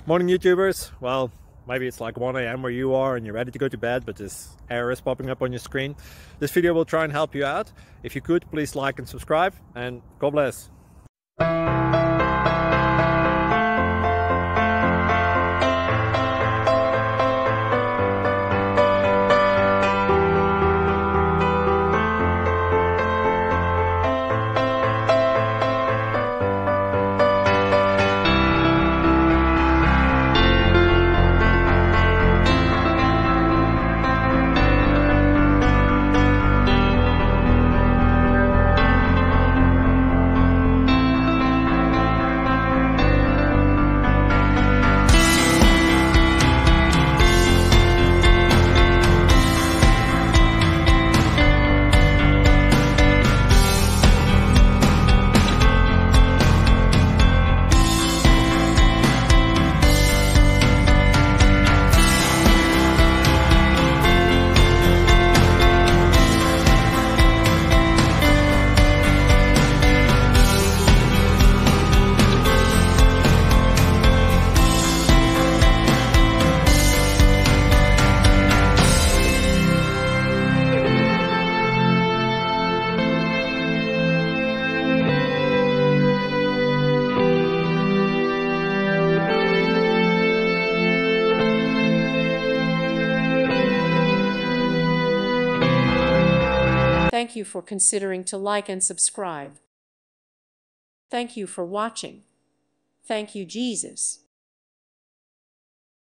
Morning YouTubers. Well, maybe it's like 1 a.m. where you are and you're ready to go to bed, but this error is popping up on your screen. This video will try and help you out. If you could, please like and subscribe, and God bless. Thank you for considering to like and subscribe. Thank you for watching. Thank you, Jesus.